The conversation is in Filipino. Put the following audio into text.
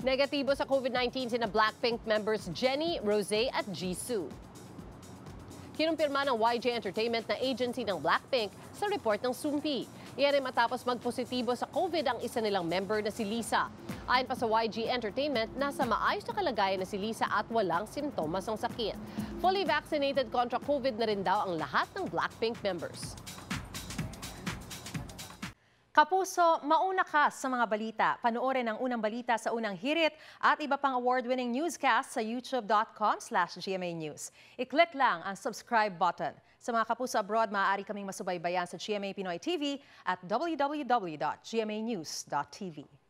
Negatibo sa COVID-19 sina Blackpink members Jennie, Rosé at Jisoo. Kinumpirma ng YG Entertainment na agency ng Blackpink sa report ng Sumpi. Iyan ay matapos magpositibo sa COVID ang isa nilang member na si Lisa. Ayon pa sa YG Entertainment, nasa maayos na kalagayan na si Lisa at walang simptomas ng sakit. Fully vaccinated kontra COVID na rin daw ang lahat ng Blackpink members. Kapuso, mauna ka sa mga balita. Panoorin ang unang balita sa unang hirit at iba pang award-winning newscast sa youtube.com/GMA News. I-click lang ang subscribe button. Sa mga kapuso abroad, maaari kaming masubaybayan sa GMA Pinoy TV at www.gmanews.tv.